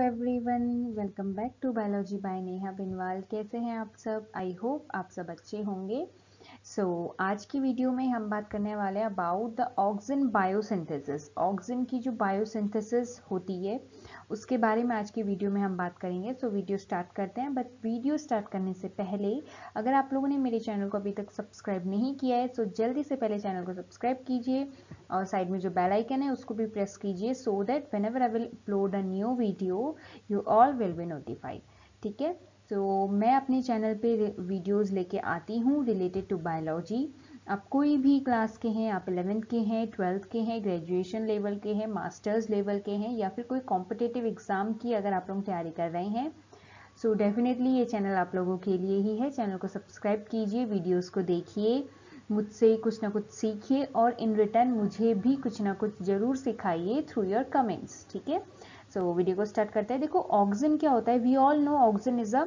Everyone, welcome back to biology by Neha Binwal. कैसे हैं आप सब? आई होप आप सब अच्छे होंगे। आज की वीडियो में हम बात करने वाले हैं about the auxin biosynthesis. Auxin की जो बायोसिंथेसिस होती है उसके बारे में आज की वीडियो में हम बात करेंगे। वीडियो स्टार्ट करते हैं, बट वीडियो स्टार्ट करने से पहले अगर आप लोगों ने मेरे चैनल को अभी तक सब्सक्राइब नहीं किया है तो जल्दी से पहले चैनल को सब्सक्राइब कीजिए और साइड में जो बेल आइकन है उसको भी प्रेस कीजिए, so that whenever I will upload a new video you all will be notified. ठीक है, तो मैं अपने चैनल पे वीडियोस लेके आती हूँ रिलेटेड टू बायोलॉजी। आप कोई भी क्लास के हैं, आप 11th के हैं, 12th के हैं, ग्रेजुएशन लेवल के हैं, मास्टर्स लेवल के हैं, या फिर कोई कॉम्पिटिटिव एग्जाम की अगर आप लोग तैयारी कर रहे हैं, सो डेफिनेटली ये चैनल आप लोगों के लिए ही है। चैनल को सब्सक्राइब कीजिए, वीडियोस को देखिए, मुझसे कुछ ना कुछ सीखिए और इन रिटर्न मुझे भी कुछ ना कुछ जरूर सिखाइए थ्रू योर कमेंट्स। ठीक है, वीडियो को स्टार्ट करते हैं। देखो, ऑक्सिन क्या होता है? We all know auxin is a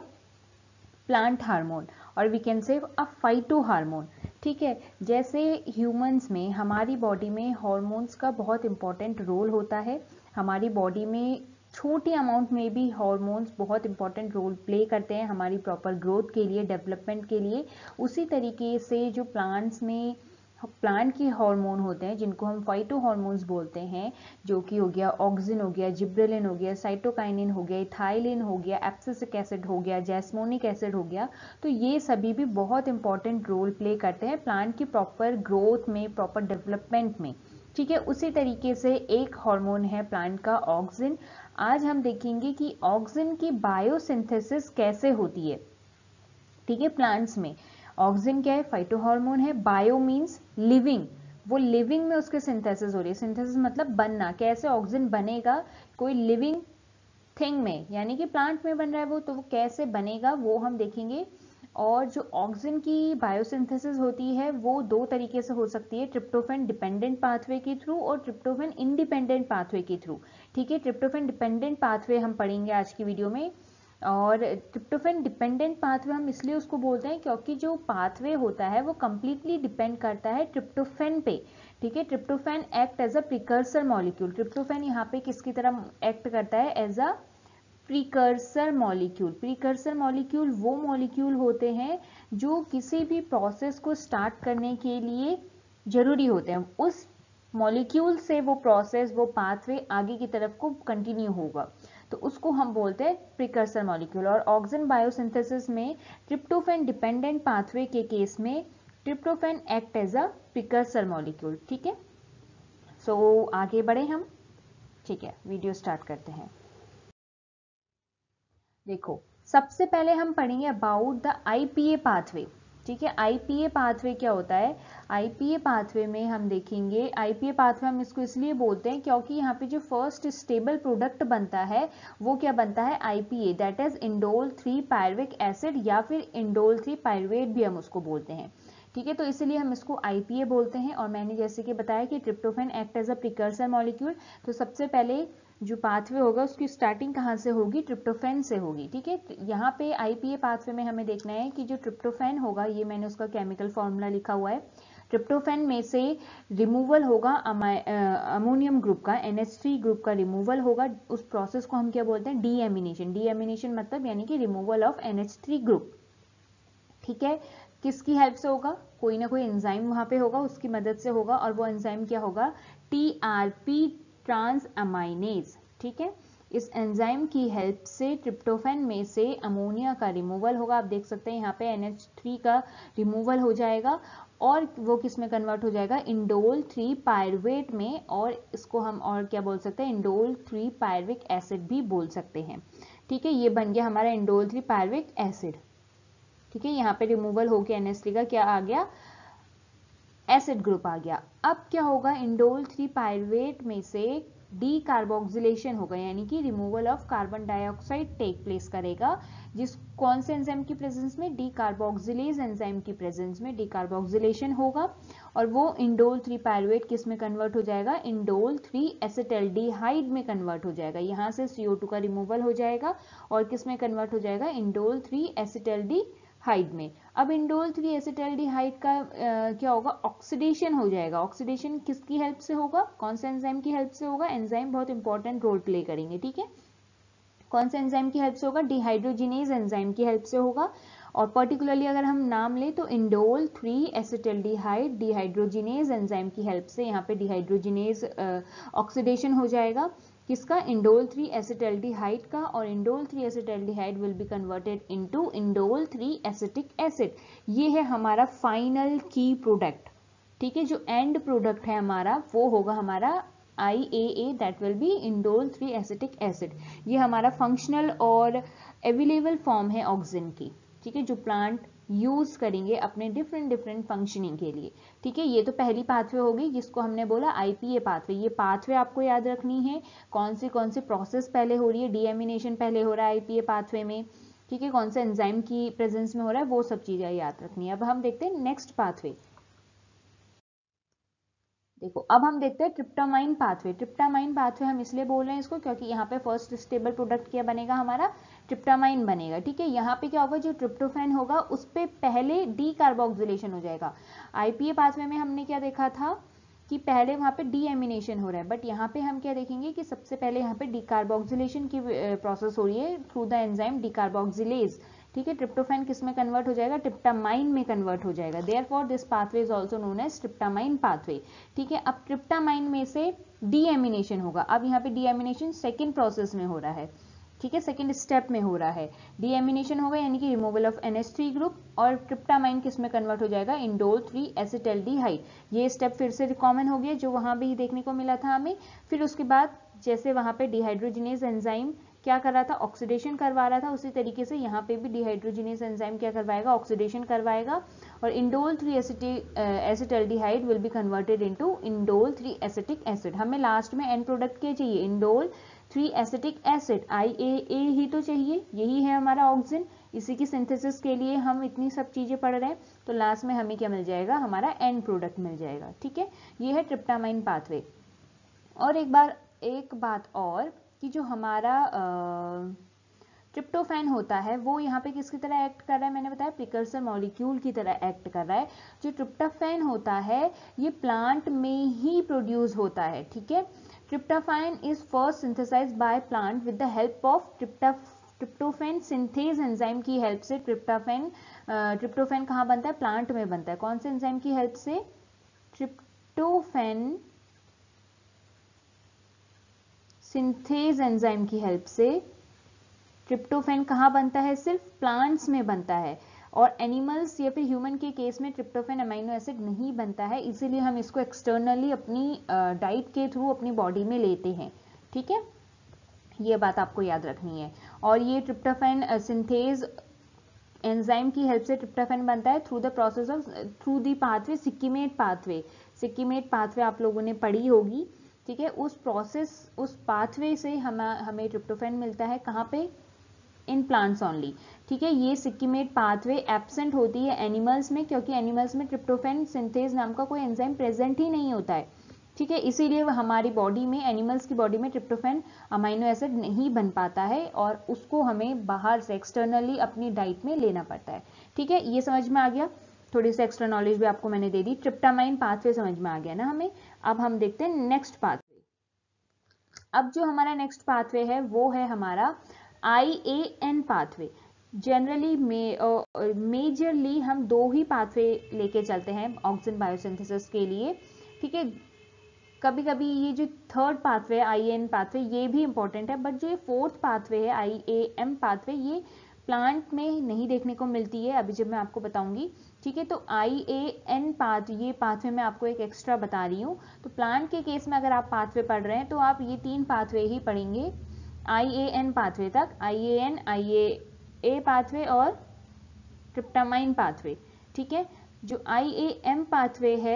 plant hormone और we can say a phyto hormone. ठीक है, जैसे ह्यूमंस में हमारी बॉडी में हॉर्मोन्स का बहुत इंपॉर्टेंट रोल होता है। हमारी बॉडी में छोटी अमाउंट में भी हॉर्मोन्स बहुत इंपॉर्टेंट रोल प्ले करते हैं हमारी प्रॉपर ग्रोथ के लिए, डेवलपमेंट के लिए। उसी तरीके से जो प्लांट्स में प्लांट के हार्मोन होते हैं जिनको हम फाइटो हार्मोन्स बोलते हैं, जो कि हो गया ऑक्सिन, हो गया जिब्रेलिन, हो गया साइटोकाइनिन, हो गया इथाइलिन, हो गया एब्सिसिक एसिड, हो गया जैस्मोनिक एसिड, हो गया। तो ये सभी भी बहुत इंपॉर्टेंट रोल प्ले करते हैं प्लांट की प्रॉपर ग्रोथ में, प्रॉपर डेवलपमेंट में। ठीक है, उसी तरीके से एक हार्मोन है प्लांट का ऑक्सिन। आज हम देखेंगे कि ऑक्सिन की बायोसिंथेसिस कैसे होती है। ठीक है, प्लांट्स में ऑक्सिन क्या है? फाइटो हार्मोन है। बायो मीन्स लिविंग, वो लिविंग में उसके सिंथेसिस हो रही है। सिंथेसिस मतलब बनना। कैसे ऑक्सिन बनेगा? कोई लिविंग थिंग में, यानी कि प्लांट में बन रहा है वो, तो वो कैसे बनेगा वो हम देखेंगे। और जो ऑक्सिन की बायोसिंथेसिस होती है वो दो तरीके से हो सकती है, ट्रिप्टोफैन डिपेंडेंट पाथवे के थ्रू और ट्रिप्टोफैन इंडिपेंडेंट पाथवे के थ्रू। ठीक है, ट्रिप्टोफैन डिपेंडेंट पाथवे हम पढ़ेंगे आज की वीडियो में। और ट्रिप्टोफैन डिपेंडेंट पाथवे हम इसलिए उसको बोलते हैं क्योंकि जो पाथवे होता है वो कंप्लीटली डिपेंड करता है ट्रिप्टोफैन पे। ठीक है, tryptophan act as a precursor molecule. Tryptophan यहाँ पे किसकी तरह एक्ट करता है? As a precursor molecule. Precursor molecule वो मॉलिक्यूल होते हैं जो किसी भी प्रोसेस को स्टार्ट करने के लिए जरूरी होते हैं। उस मॉलिक्यूल से वो प्रोसेस, वो पाथवे आगे की तरफ को कंटिन्यू होगा, तो उसको हम बोलते हैं प्रीकर्सर मॉलिक्यूल। और ऑक्सिन बायोसिंथेसिस में ट्रिप्टोफैन डिपेंडेंट पाथवे के केस में tryptophan act as a precursor molecule. ठीक है, आगे बढ़े हम। ठीक है, वीडियो स्टार्ट करते हैं। देखो, सबसे पहले हम पढ़ेंगे अबाउट द आईपीए पाथवे। ठीक है, आईपीए पाथवे क्या होता है? आईपीए पाथवे में हम देखेंगे, आईपीए पाथवे हम इसको इसलिए बोलते हैं क्योंकि यहाँ पे जो फर्स्ट स्टेबल प्रोडक्ट बनता है वो क्या बनता है? IPA, that is indole 3 pyruvic acid, या फिर इंडोल 3 पायरुवेट भी हम उसको बोलते हैं। ठीक है, तो इसलिए हम इसको आईपीए बोलते हैं। और मैंने जैसे कि बताया कि tryptophan act as a precursor molecule, तो सबसे पहले जो पाथवे होगा उसकी स्टार्टिंग कहाँ से होगी? ट्रिप्टोफैन से होगी। ठीक है, यहाँ पे आईपीए पाथवे में हमें देखना है कि जो ट्रिप्टोफैन होगा, ये मैंने उसका केमिकल फॉर्मूला लिखा हुआ है। ट्रिप्टोफैन में से रिमूवल होगा अमोनियम ग्रुप का, NH3 ग्रुप का रिमूवल होगा। उस प्रोसेस को हम क्या बोलते हैं? डीएमिनेशन। डीएमिनेशन मतलब यानी कि रिमूवल ऑफ NH3 ग्रुप। ठीक है, किसकी हेल्प से होगा? कोई ना कोई एंजाइम वहां पे होगा, उसकी मदद से होगा। और वो एंजाइम क्या होगा? TRP transaminase. ठीक है, इस एंजाइम की हेल्प से ट्रिप्टोफैन में से अमोनिया का रिमूवल होगा। आप देख सकते हैं यहाँ पे NH3 का रिमूवल हो जाएगा और वो किस में कन्वर्ट हो जाएगा? इंडोल 3 पायरुवेट में। और इसको हम और क्या बोल सकते हैं? इंडोल 3 पायरुविक एसिड भी बोल सकते हैं। ठीक है, ये बन गया हमारा इंडोल 3 पायरुविक एसिड। ठीक है, यहाँ पे रिमूवल होके NH3 का क्या आ गया? एसिड ग्रुप आ गया। अब क्या होगा? इंडोल 3 पायरुवेट में से डी कार्बोक्सिलेशन होगा, यानी कि removal of carbon dioxide take place करेगा। जिस कौन से एंजाइम की प्रेजेंस में? डी कार्बोक्सिलेज एंजाइम की प्रेजेंस में डी कार्बोक्सिलेशन होगा। और वो इंडोल 3 पायरुवेट किस में कन्वर्ट हो जाएगा? इंडोल 3 एसिटल्डिहाइड में कन्वर्ट हो जाएगा। यहाँ से CO2 का रिमूवल हो जाएगा और किस में कन्वर्ट हो जाएगा? इंडोल 3 एसिटल्डिहाइड में। अब इंडोल 3 एसिटल्डिहाइड का क्या होगा? ऑक्सीडेशन हो जाएगा। ऑक्सीडेशन किसकी हेल्प से होगा? कौन से एंजाइम की हेल्प से होगा? एंजाइम बहुत इंपॉर्टेंट रोल प्ले करेंगे। ठीक है, कौन से एंजाइम की हेल्प से होगा? डिहाइड्रोजिनेज एंजाइम की हेल्प से होगा। और पर्टिकुलरली अगर हम नाम लें तो इंडोल 3 एसिटल्डिहाइड डिहाइड्रोजिनेज एंजाइम की हेल्प से यहाँ पे डिहाइड्रोजिनेज ऑक्सीडेशन हो जाएगा। किसका? इंडोल 3 एसिटल्डिहाइड का। और indole 3 acetaldehyde will be converted into indole 3 acetic acid. ये है हमारा फाइनल की प्रोडक्ट। ठीक है, जो एंड प्रोडक्ट है हमारा वो होगा हमारा IAA, that will be indole 3 acetic acid. ये हमारा फंक्शनल और अवेलेबल फॉर्म है ऑक्सिन की। ठीक है, जो प्लांट यूज करेंगे अपने डिफरेंट फंक्शनिंग के लिए। ठीक है, ये तो पहली पाथवे होगी जिसको हमने बोला IPA पाथवे। ये पाथवे आपको याद रखनी है, कौन सी प्रोसेस पहले हो रही है। डीएमिनेशन पहले हो रहा है IPA पाथवे में। ठीक है, कौन से एंजाइम की प्रेजेंस में हो रहा है, वो सब चीजें याद रखनी है। अब हम देखते हैं नेक्स्ट पाथवे। देखो, अब हम देखते हैं ट्रिप्टामाइन पाथवे। ट्रिप्टामाइन पाथवे हम इसलिए बोल रहे हैं इसको क्योंकि यहाँ पे फर्स्ट स्टेबल प्रोडक्ट क्या बनेगा? हमारा ट्रिप्टामाइन बनेगा। ठीक है, यहाँ पे क्या होगा? जो ट्रिप्टोफैन होगा उस पे पहले डी कार्बोक्सिलेशन हो जाएगा। IPA पाथवे में हमने क्या देखा था कि पहले वहां पे डीएमिनेशन हो रहा है, बट यहाँ पे हम क्या देखेंगे कि सबसे पहले यहाँ पे डीकार्बोक्सिलेशन की प्रोसेस हो रही है थ्रू द एंजाइम डीकार्बोक्सिलेज। ठीक है, ट्रिप्टोफैन किस में कन्वर्ट हो जाएगा? ट्रिप्टामाइन में कन्वर्ट हो जाएगा। Therefore this pathway is also known as tryptamine pathway. ठीक है, अब ट्रिप्टामाइन में से डीएमिनेशन होगा। अब यहाँ पे डीएमिनेशन सेकेंड प्रोसेस में हो रहा है। ठीक है, सेकेंड स्टेप में हो रहा है। डीएमिनेशन होगा यानी कि रिमूवल ऑफ NH3 ग्रुप, और ट्रिप्टामाइन किस में कन्वर्ट हो जाएगा? Indole 3 acetaldehyde. ये स्टेप फिर से कॉमन हो गया जो वहां भी देखने को मिला था हमें। फिर उसके बाद जैसे वहां पे डिहाइड्रोजिनेज एंजाइम क्या कर रहा था? ऑक्सीडेशन करवा रहा था, उसी तरीके से यहाँ पे भी डिहाइड्रोजिनेज एंजाइम क्या करवाएगा? ऑक्सीडेशन करवाएगा। और indole 3 acetaldehyde will be converted into indole 3 acetic acid. हमें लास्ट में एंड प्रोडक्ट क्या चाहिए? इंडोल 3 एसिटिक एसिड, IAA ही तो चाहिए। यही है हमारा ऑक्सिन, इसी की सिंथेसिस के लिए हम इतनी सब चीजें पढ़ रहे हैं। तो लास्ट में हमें क्या मिल जाएगा? हमारा एंड प्रोडक्ट मिल जाएगा। ठीक है, ये है ट्रिप्टामाइन पाथवे। और एक बात और कि जो हमारा ट्रिप्टोफैन होता है वो यहाँ पे किसकी तरह एक्ट कर रहा है? मैंने बताया प्रिकर्सर मॉलिक्यूल की तरह एक्ट कर रहा है। जो ट्रिप्टोफैन होता है ये प्लांट में ही प्रोड्यूस होता है। ठीक है, tryptophan is first synthesized by plant with the help of tryptophan synthase enzyme की हेल्प से। ट्रिप्टोफैन कहाँ बनता है? प्लांट में बनता है। कौन से एंजाइम की हेल्प से? ट्रिप्टोफैन सिंथेज एंजाइम की हेल्प से ट्रिप्टोफैन कहाँ बनता है? सिर्फ प्लांट्स में बनता है। और एनिमल्स या फिर ह्यूमन के केस में ट्रिप्टोफैन अमीनो एसिड नहीं बनता है, इसीलिए हम इसको एक्सटर्नली अपनी डाइट के थ्रू अपनी बॉडी में लेते हैं। ठीक है, ये बात आपको याद रखनी है। और ये ट्रिप्टोफैन सिंथेज एंजाइम की हेल्प से ट्रिप्टोफैन बनता है through the process of through the pathway shikimate pathway. Shikimate pathway आप लोगों ने पढ़ी होगी। ठीक है, उस पाथवे से हमें ट्रिप्टोफैन मिलता है। कहाँ पे? In plants only. ठीक है, ये सिक्किमेट पाथवे एब्सेंट होती है एनिमल्स में, क्योंकि एनिमल्स में ट्रिप्टोफैन सिंथेज नाम का कोई एंजाइम प्रेजेंट ही नहीं होता है। ठीक है, इसीलिए हमारी बॉडी में, एनिमल्स की बॉडी में ट्रिप्टोफैन अमीनो एसिड नहीं बन पाता है और उसको हमें बाहर से एक्सटर्नली अपनी डाइट में लेना पड़ता है। ठीक है, ये समझ में आ गया। थोड़ी सी एक्स्ट्रा नॉलेज भी आपको मैंने दे दी। ट्रिप्टामाइन पाथवे समझ में आ गया ना हमें। अब हम देखते हैं नेक्स्ट पाथवे। अब जो हमारा नेक्स्ट पाथवे है वो है हमारा IAN पाथवे। जनरली मेजरली हम दो ही पाथवे लेके चलते हैं ऑक्सिन बायोसिंथेसिस के लिए। ठीक है, कभी कभी ये जो थर्ड पाथवे है IAN पाथवे ये भी इंपॉर्टेंट है, बट जो ये फोर्थ पाथवे है IAM पाथवे ये प्लांट में नहीं देखने को मिलती है, अभी जब मैं आपको बताऊंगी। ठीक है, तो IAN ये पाथवे मैं आपको एक एक्स्ट्रा बता रही हूँ। तो प्लांट के केस में अगर आप पाथवे पढ़ रहे हैं तो आप ये 3 पाथवे ही पढ़ेंगे IAN पाथवे तक। IAN, IA पाथवे और ट्रिप्टामाइन पाथवे। ठीक है, जो IAM पाथवे है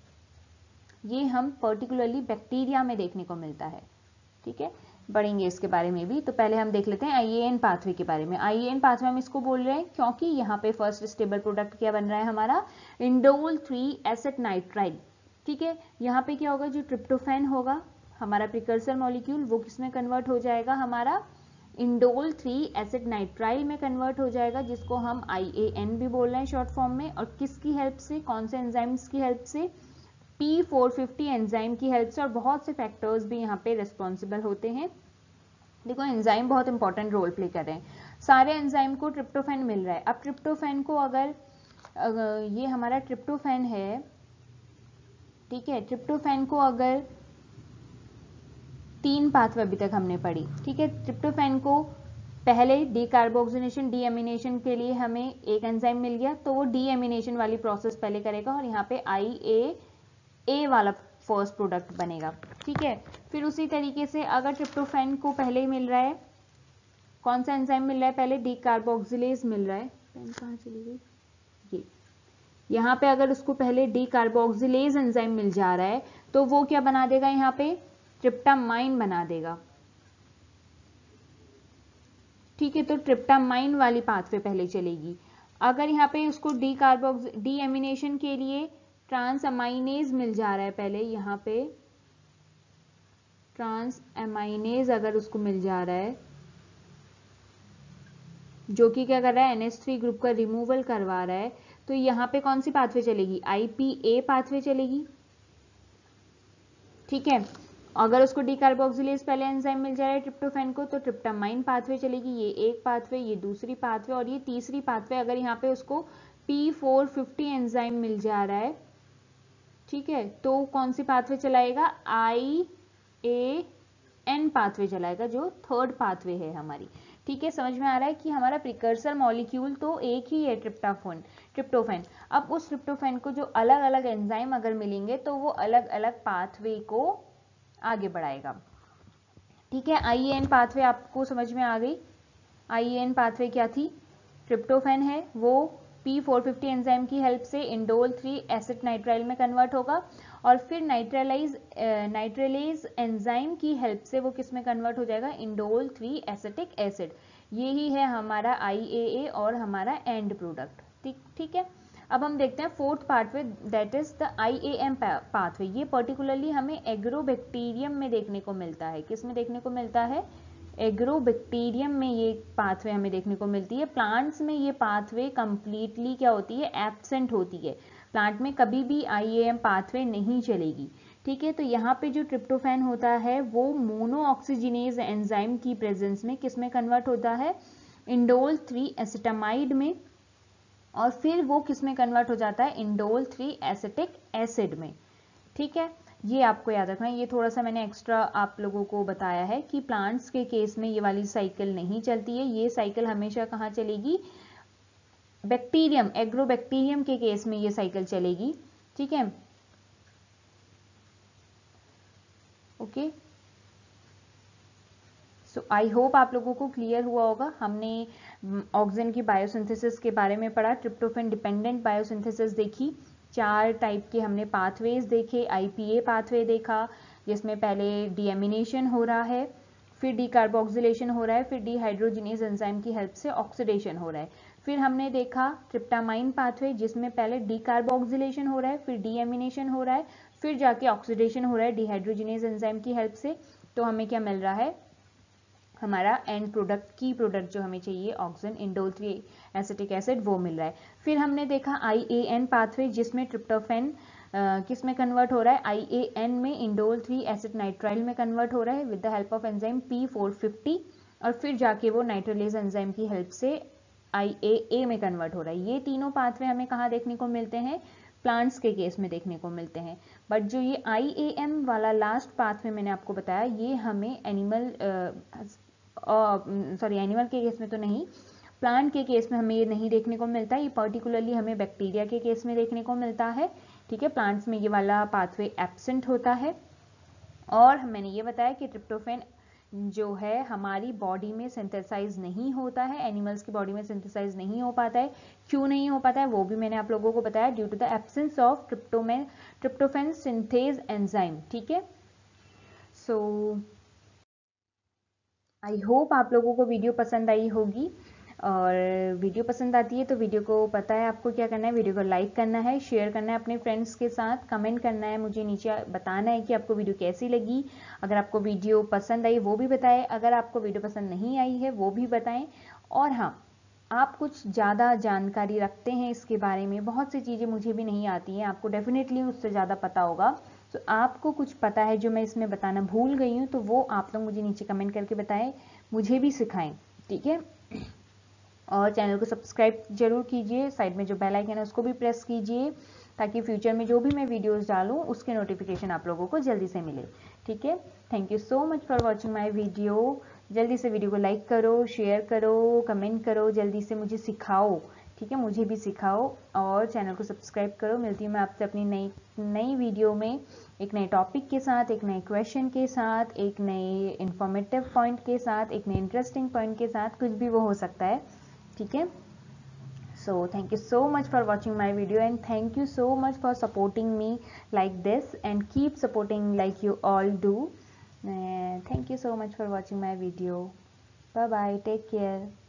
ये हम पर्टिकुलरली बैक्टीरिया में देखने को मिलता है। ठीक है, बढ़ेंगे इसके बारे में भी। तो पहले हम देख लेते हैं IAN पाथवे के बारे में। IAN पाथवे हम इसको बोल रहे हैं क्योंकि यहाँ पे फर्स्ट स्टेबल प्रोडक्ट क्या बन रहा है हमारा? Indole 3 acetonitrile. ठीक है, यहाँ पे क्या होगा? जो ट्रिप्टोफैन होगा हमारा प्रिकर्सर मॉलिक्यूल वो किस में कन्वर्ट हो जाएगा? हमारा इंडोल 3 एसिटनाइट्राइल में कन्वर्ट हो जाएगा, जिसको हम IAN भी बोल रहे हैं शॉर्ट फॉर्म में। और किसकी हेल्प से? कौन से एंजाइम्स की हेल्प से? P450 एंजाइम की हेल्प से। और बहुत से फैक्टर्स भी यहाँ पे रिस्पॉन्सिबल होते हैं देखो एंजाइम बहुत इंपॉर्टेंट रोल प्ले कर रहे हैं। सारे एंजाइम को ट्रिप्टोफैन मिल रहा है। अब ट्रिप्टोफैन को अगर ये हमारा ट्रिप्टोफैन है, ठीक है, ट्रिप्टोफैन को अगर 3 पाथवे अभी तक हमने पढ़ी, ठीक है। ट्रिप्टोफैन को पहले डीकार्बोक्सिलेशन डीएमिनेशन के लिए हमें एक एंजाइम मिल गया, तो वो डीएमिनेशन वाली प्रोसेस पहले करेगा और यहाँ पे IAA वाला फर्स्ट प्रोडक्ट बनेगा, ठीक है। फिर उसी तरीके से अगर ट्रिप्टोफैन को पहले ही मिल रहा है, कौन सा एंजाइम मिल रहा है, पहले डीकार्बोक्सिलेज मिल रहा है, पेन कहाँ चली गई, ये यहाँ पे अगर उसको पहले डीकार्बोक्सिलेज एंजाइम मिल जा रहा है तो वो क्या बना देगा, यहाँ पे ट्रिप्टामाइन बना देगा, ठीक है। तो ट्रिप्टामाइन वाली पाथवे पहले चलेगी। अगर यहाँ पे उसको डीएमिनेशन के लिए ट्रांस अमाइनेज मिल जा रहा है, पहले यहाँ पे ट्रांस अमाइनेज अगर उसको मिल जा रहा है, जो कि क्या कर रहा है, NH3 ग्रुप का रिमूवल करवा रहा है, तो यहाँ पे कौन सी पाथवे चलेगी, IPA पाथवे चलेगी, ठीक है। अगर उसको डीकार्बोक्सिलेज पहले एंजाइम मिल जा रहा है ट्रिप्टोफैन को, तो ट्रिप्टामाइन पाथवे चलेगी, ये एक पाथवे, ये दूसरी पाथवे और ये तीसरी पाथवे। अगर यहाँ पे उसको P450 एंजाइम मिल जा रहा है, ठीक है, तो कौन सी पाथवे चलाएगा, IAN पाथवे चलाएगा, जो थर्ड पाथवे है हमारी, ठीक है। समझ में आ रहा है कि हमारा प्रिकर्सर मॉलिक्यूल तो एक ही है, ट्रिप्टोफैन। अब उस ट्रिप्टोफैन को जो अलग अलग एंजाइम अगर मिलेंगे तो वो अलग अलग पाथवे को आगे बढ़ाएगा, ठीक है। IAN पाथवे आपको समझ में आ गई। IAN पाथवे क्या थी, ट्रिप्टोफैन है, वो P450 एंजाइम की हेल्प से इंडोल 3 एसिड नाइट्राइल में कन्वर्ट होगा और फिर नाइट्रेलेज एंजाइम की हेल्प से वो किस में कन्वर्ट हो जाएगा, इंडोल 3 एसिटिक एसिड। यही है हमारा IAA और हमारा एंड प्रोडक्ट, ठीक है। अब हम देखते हैं fourth pathway, that is the IAM pathway. ये पर्टिकुलरली हमें एग्रोबैक्टीरियम में देखने को मिलता है। किस में देखने को मिलता है, एग्रोबैक्टीरियम में ये पाथवे हमें देखने को मिलती है। प्लांट्स में ये पाथवे कंप्लीटली क्या होती है, एब्सेंट होती है। प्लांट में कभी भी IAM पाथवे नहीं चलेगी, ठीक है। तो यहाँ पे जो ट्रिप्टोफैन होता है वो मोनो ऑक्सीजिनेज एंजाइम की प्रेजेंस में किस में कन्वर्ट होता है, इंडोल 3 एसिटामाइड में, और फिर वो किस में कन्वर्ट हो जाता है, इंडोल 3 एसिटिक एसिड में, ठीक है। ये आपको याद रखना है। ये थोड़ा सा मैंने एक्स्ट्रा आप लोगों को बताया है कि प्लांट्स के केस में ये वाली साइकिल नहीं चलती है। ये साइकिल हमेशा कहाँ चलेगी, बैक्टीरियम, एग्रोबैक्टीरियम के केस में ये साइकिल चलेगी, ठीक है, ओके। सो आई होप आप लोगों को क्लियर हुआ होगा। हमने ऑक्सीजन की बायोसिंथेसिस के बारे में पढ़ा, ट्रिप्टोफैन डिपेंडेंट बायोसिंथेसिस देखी, 4 टाइप के हमने पाथवेज देखे। IPA पाथवे देखा जिसमें पहले डीएमिनेशन हो रहा है, फिर डीकार्बोक्सिलेशन हो रहा है, फिर डीहाइड्रोजिनेज एंजाइम की हेल्प से ऑक्सीडेशन हो रहा है। फिर हमने देखा ट्रिप्टामाइन पाथवे जिसमें पहले डीकार्बोक्सिलेशन हो रहा है, फिर डीएमिनेशन हो रहा है, फिर जाके ऑक्सीडेशन हो रहा है डीहाइड्रोजिनेज एंजाइम की हेल्प से। तो हमें क्या मिल रहा है, हमारा एंड प्रोडक्ट, की प्रोडक्ट जो हमें चाहिए ऑक्सीजन इंडोल 3 एसिटिक एसिड, वो मिल रहा है। फिर हमने देखा IAN पाथवे जिसमें ट्रिप्टोफैन किस में कन्वर्ट हो रहा है, IAN में इंडोल 3 एसिड नाइट्राइल में कन्वर्ट हो रहा है with the help of enzyme P450, और फिर जाके वो नाइट्रोलेज एंजाइम की हेल्प से IAA में कन्वर्ट हो रहा है। ये तीनों पाथवे हमें कहाँ देखने को मिलते हैं, प्लांट्स के केस में देखने को मिलते हैं। बट जो ये IAM वाला लास्ट पाथवे मैंने आपको बताया, ये हमें एनिमल के केस में तो नहीं, प्लांट के केस में हमें ये नहीं देखने को मिलता। ये पर्टिकुलरली हमें बैक्टीरिया के केस में देखने को मिलता है, ठीक है। प्लांट्स में ये वाला पाथवे एब्सेंट होता है। और मैंने ये बताया कि ट्रिप्टोफैन जो है हमारी बॉडी में सिंथेसाइज नहीं होता है, एनिमल्स की बॉडी में सिंथेसाइज नहीं हो पाता है। क्यों नहीं हो पाता है वो भी मैंने आप लोगों को बताया, due to the absence of tryptophan synthase enzyme, ठीक है। सो आई होप आप लोगों को वीडियो पसंद आई होगी, और वीडियो पसंद आती है तो वीडियो को पता है आपको क्या करना है, वीडियो को लाइक करना है, शेयर करना है अपने फ्रेंड्स के साथ, कमेंट करना है, मुझे नीचे बताना है कि आपको वीडियो कैसी लगी। अगर आपको वीडियो पसंद आई वो भी बताएं, अगर आपको वीडियो पसंद नहीं आई है वो भी बताएं। और हाँ, आप कुछ ज़्यादा जानकारी रखते हैं इसके बारे में, बहुत सी चीज़ें मुझे भी नहीं आती हैं, आपको डेफिनेटली उससे ज़्यादा पता होगा। तो आपको कुछ पता है जो मैं इसमें बताना भूल गई हूँ, तो वो आप लोग मुझे नीचे कमेंट करके बताएं। मुझे भी सिखाएं, ठीक है। और चैनल को सब्सक्राइब जरूर कीजिए, साइड में जो बेल आइकन है उसको भी प्रेस कीजिए, ताकि फ्यूचर में जो भी मैं वीडियोस डालूं उसके नोटिफिकेशन आप लोगों को जल्दी से मिले, ठीक है। Thank you so much for watching my video. जल्दी से वीडियो को लाइक करो, शेयर करो, कमेंट करो, जल्दी से मुझे सिखाओ, ठीक है, मुझे भी सिखाओ, और चैनल को सब्सक्राइब करो। मिलती हूँ मैं आपसे अपनी नई वीडियो में, एक नए टॉपिक के साथ, एक नए क्वेश्चन के साथ, एक नए इंफॉर्मेटिव पॉइंट के साथ, एक नए इंटरेस्टिंग पॉइंट के साथ, कुछ भी वो हो सकता है, ठीक है। So thank you so much for watching my video, and thank you so much for supporting me like this, and keep supporting like you all do. Thank you so much for watching my video. Bye bye, take care.